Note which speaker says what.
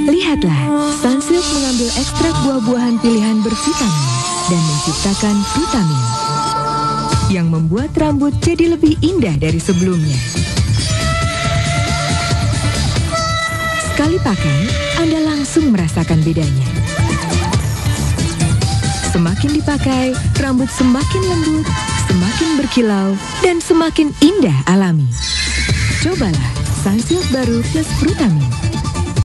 Speaker 1: Lihatlah, Sunsilk mengambil ekstrak buah-buahan pilihan bervitamin dan menciptakan vitamin yang membuat rambut jadi lebih indah dari sebelumnya. Sekali pakai, Anda langsung merasakan bedanya. Semakin dipakai, rambut semakin lembut, semakin berkilau, dan semakin indah alami. Cobalah Sunsilk baru plus Frutamin.